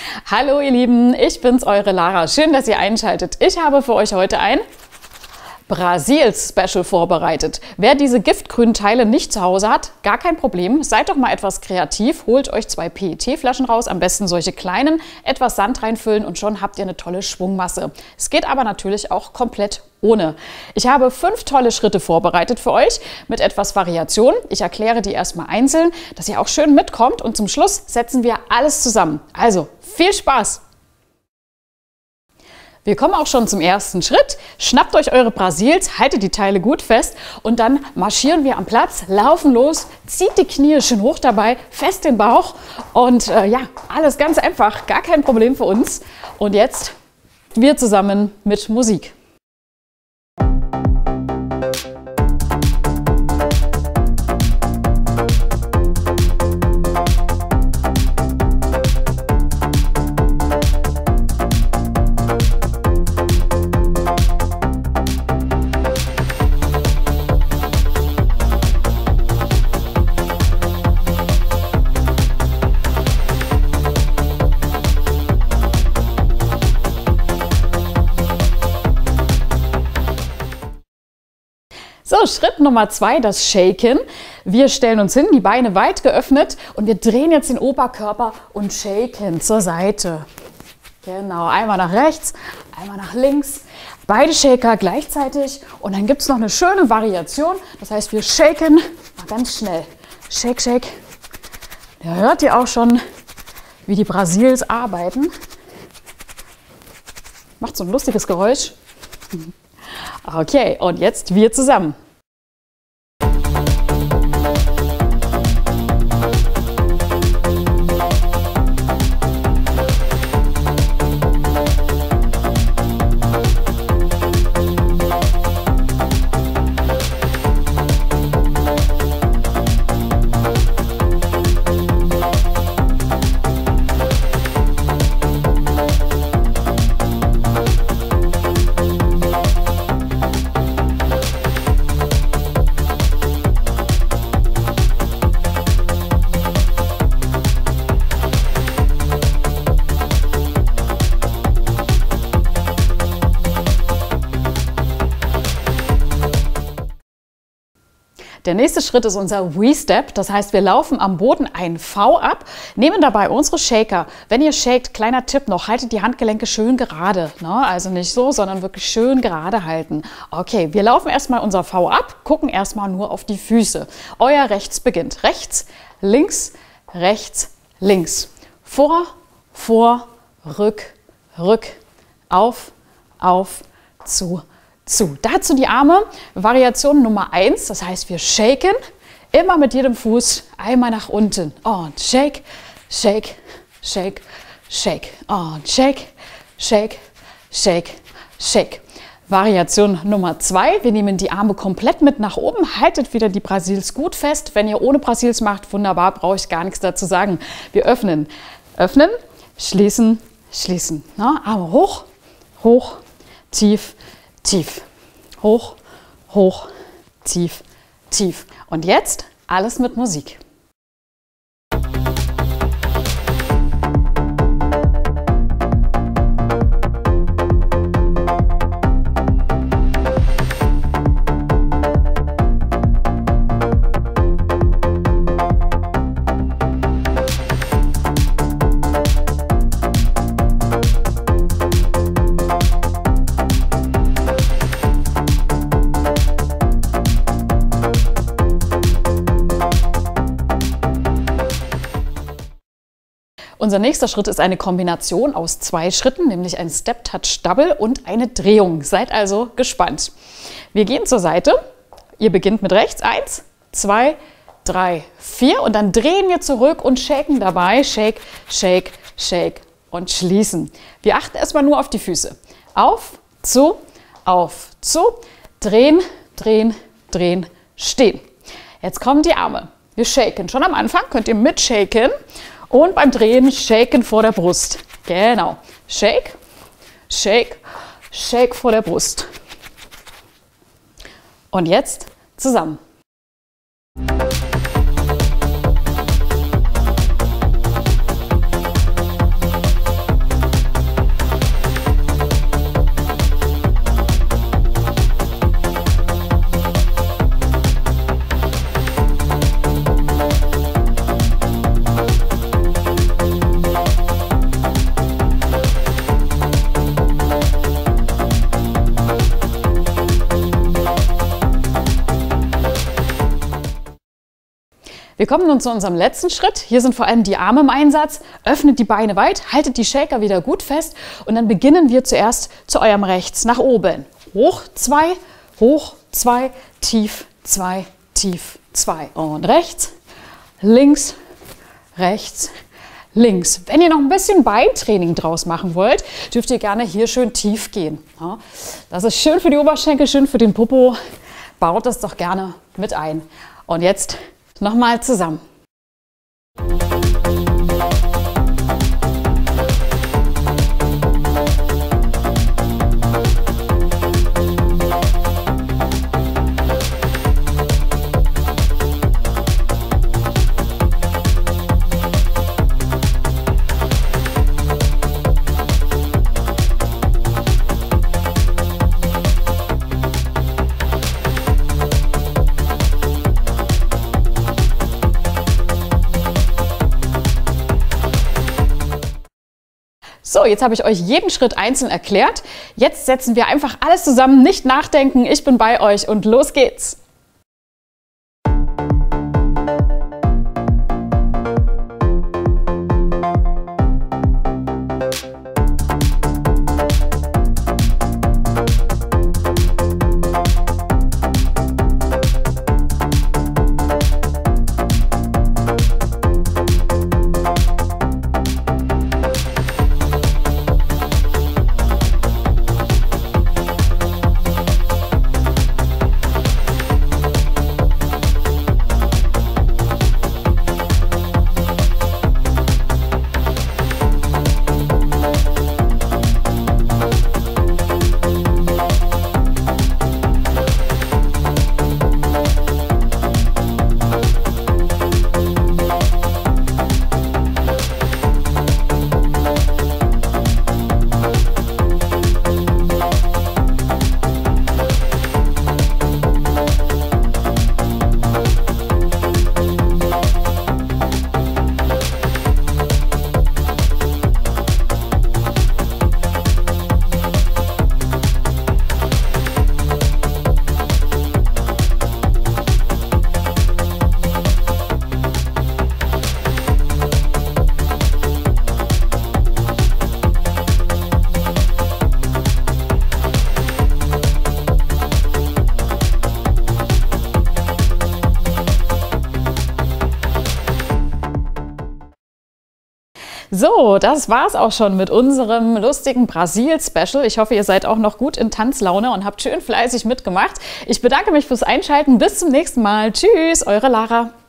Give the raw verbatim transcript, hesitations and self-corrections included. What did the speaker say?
Hallo ihr Lieben, ich bin's, eure Lara. Schön, dass ihr einschaltet. Ich habe für euch heute ein Brasil-Special vorbereitet. Wer diese giftgrünen Teile nicht zu Hause hat, gar kein Problem. Seid doch mal etwas kreativ. Holt euch zwei P E T-Flaschen raus, am besten solche kleinen, etwas Sand reinfüllen und schon habt ihr eine tolle Schwungmasse. Es geht aber natürlich auch komplett ohne. Ich habe fünf tolle Schritte vorbereitet für euch mit etwas Variation. Ich erkläre die erstmal einzeln, dass ihr auch schön mitkommt und zum Schluss setzen wir alles zusammen. Also viel Spaß! Wir kommen auch schon zum ersten Schritt. Schnappt euch eure Brasils, haltet die Teile gut fest und dann marschieren wir am Platz, laufen los, zieht die Knie schön hoch dabei, fest den Bauch und äh, ja, alles ganz einfach, gar kein Problem für uns. Und jetzt wir zusammen mit Musik. So, Schritt Nummer zwei, das Shaken. Wir stellen uns hin, die Beine weit geöffnet und wir drehen jetzt den Oberkörper und shaken zur Seite. Genau, einmal nach rechts, einmal nach links. Beide Shaker gleichzeitig und dann gibt es noch eine schöne Variation. Das heißt, wir shaken mal ganz schnell. Shake, shake. Da hört ihr auch schon, wie die Brasils arbeiten. Macht so ein lustiges Geräusch. Okay, und jetzt wir zusammen. Der nächste Schritt ist unser V-Step, das heißt, wir laufen am Boden ein V ab, nehmen dabei unsere Shaker. Wenn ihr shakt, kleiner Tipp noch, haltet die Handgelenke schön gerade, ne? Also nicht so, sondern wirklich schön gerade halten. Okay, wir laufen erstmal unser V ab, gucken erstmal nur auf die Füße. Euer Rechts beginnt. Rechts, links, rechts, links. Vor, vor, rück, rück, auf, auf, zu, zu. Dazu die Arme, Variation Nummer eins, das heißt wir shaken, immer mit jedem Fuß einmal nach unten und shake, shake, shake, shake und shake, shake, shake, shake. Variation Nummer zwei, wir nehmen die Arme komplett mit nach oben, haltet wieder die Brasils gut fest. Wenn ihr ohne Brasils macht, wunderbar, brauche ich gar nichts dazu sagen. Wir öffnen, öffnen, schließen, schließen. Na, Arme hoch, hoch, tief, tief, hoch, hoch, tief, tief. Und jetzt alles mit Musik. Unser nächster Schritt ist eine Kombination aus zwei Schritten, nämlich ein Step-Touch-Double und eine Drehung. Seid also gespannt. Wir gehen zur Seite. Ihr beginnt mit rechts. Eins, zwei, drei, vier. Und dann drehen wir zurück und shaken dabei. Shake, shake, shake und schließen. Wir achten erstmal nur auf die Füße. Auf, zu, auf, zu. Drehen, drehen, drehen, stehen. Jetzt kommen die Arme. Wir shaken. Schon am Anfang könnt ihr mitshaken. Und beim Drehen shaken vor der Brust. Genau. Shake, shake, shake vor der Brust. Und jetzt zusammen. Wir kommen nun zu unserem letzten Schritt. Hier sind vor allem die Arme im Einsatz. Öffnet die Beine weit, haltet die Shaker wieder gut fest und dann beginnen wir zuerst zu eurem Rechts nach oben. Hoch, zwei, hoch, zwei, tief, zwei, tief, zwei. Und rechts, links, rechts, links. Wenn ihr noch ein bisschen Beintraining draus machen wollt, dürft ihr gerne hier schön tief gehen. Das ist schön für die Oberschenkel, schön für den Popo. Baut das doch gerne mit ein. Und jetzt nochmal zusammen. So, jetzt habe ich euch jeden Schritt einzeln erklärt. Jetzt setzen wir einfach alles zusammen, nicht nachdenken. Ich bin bei euch und los geht's. So, das war's auch schon mit unserem lustigen Brasil-Special. Ich hoffe, ihr seid auch noch gut in Tanzlaune und habt schön fleißig mitgemacht. Ich bedanke mich fürs Einschalten. Bis zum nächsten Mal. Tschüss, eure Lara.